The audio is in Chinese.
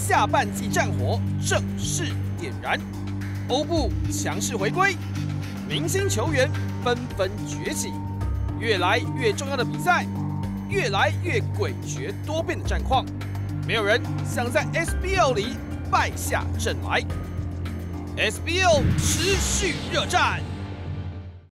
下半季战火正式点燃，欧布强势回归，明星球员纷纷崛起，越来越重要的比赛，越来越诡谲多变的战况，没有人想在 SBL 里败下阵来。SBL 持续热战。